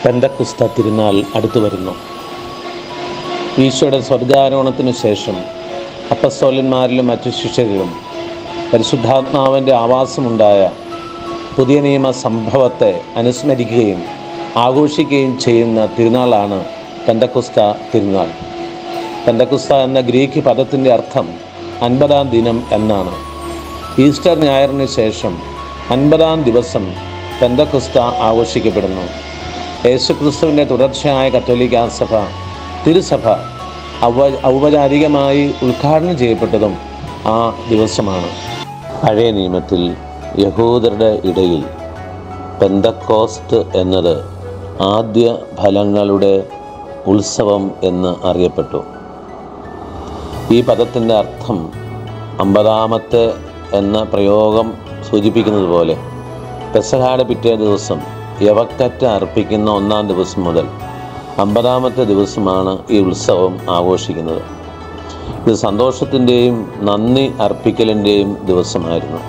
പെന്തക്കോസ്ത് തിരുനാൾ അടുത്തു വരുന്നു. ഈശോയുടെ സ്വർഗ്ഗാരോഹണത്തിനു ശേഷം അപ്പസ്തോലന്മാരിലും മറ്റു ശിഷ്യരിലും പരിശുദ്ധാത്മാവിൻ്റെ ആവാസമുണ്ടായ പുതിയ നിയമ സംഭവത്തെ അനുസ്മരിക്കുകയും ആഘോഷിക്കുകയും ചെയ്യുന്ന തിരുനാളാണ് പെന്തക്കോസ്ത് തിരുനാൾ. പെന്തക്കോസ്ത് എന്ന ഗ്രീക്ക് പദത്തിൻ്റെ അർത്ഥം 50-ാം ദിനം എന്നാണ്. ഈസ്റ്റർ ഞായറിന് ശേഷം 50-ാം ദിവസം പെന്തക്കോസ്ത് ആഘോഷിക്കപ്പെടുന്നു. യേശുക്രിസ്തുവിൻ്റെ തുടർച്ചയായ കത്തോലിക്കാ സഭ തിരുസഭ ഔപചാരികമായി ഉദ്ഘാടനം ചെയ്യപ്പെട്ടതും ആ ദിവസമാണ്. പഴയ നിയമത്തിൽ യഹൂദരുടെ ഇടയിൽ പെന്തക്കോസ്ത് എന്നത് ആദ്യ ഫലങ്ങളുടെ ഉത്സവം എന്ന് അറിയപ്പെട്ടു. ഈ പദത്തിൻ്റെ അർത്ഥം 50-ാമത്തെ എന്ന പ്രയോഗം സൂചിപ്പിക്കുന്നത് പോലെ പെസഹയുടെ പിറ്റേ ദിവസം യവക്കറ്റ അർപ്പിക്കുന്ന 1-ാം ദിവസം മുതൽ 50-ാമത്തെ ദിവസമാണ് ഈ ഉത്സവം ആഘോഷിക്കുന്നത്. ഇത് സന്തോഷത്തിൻ്റെയും നന്ദി അർപ്പിക്കലിൻ്റെയും ദിവസമായിരുന്നു.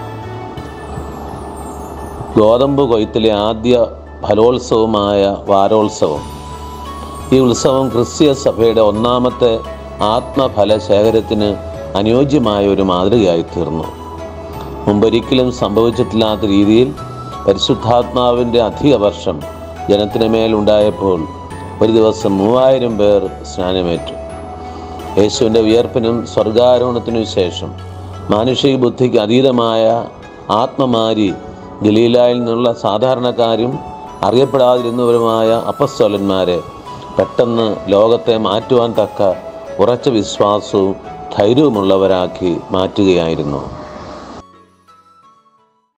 ഗോതമ്പ് കൊയ്ത്തിലെ ആദ്യ ഫലോത്സവമായ വാരോത്സവം. ഈ ഉത്സവം ക്രിസ്തീയ സഭയുടെ 1-ാമത്തെ ആത്മഫല ശേഖരത്തിന് അനുയോജ്യമായ ഒരു മാതൃകയായി തീർന്നു. മുമ്പൊരിക്കലും സംഭവിച്ചിട്ടില്ലാത്ത രീതിയിൽ പരിശുദ്ധാത്മാവിൻ്റെ അധിക വർഷം ജനത്തിന് മേലുണ്ടായപ്പോൾ ഒരു ദിവസം 3000 പേർ സ്നാനമേറ്റു. യേശുവിൻ്റെ ഉയർപ്പിനും സ്വർഗ്ഗാരോഹണത്തിനും ശേഷം മാനുഷിക ബുദ്ധിക്ക് അതീതമായ ആത്മമാരി ഗലീലായിൽ നിന്നുള്ള സാധാരണക്കാരും അറിയപ്പെടാതിരുന്നവരുമായ അപ്പസ്തോലന്മാരെ പെട്ടെന്ന് ലോകത്തെ മാറ്റുവാൻ തക്ക ഉറച്ച വിശ്വാസവും ധൈര്യവുമുള്ളവരാക്കി മാറ്റുകയായിരുന്നു.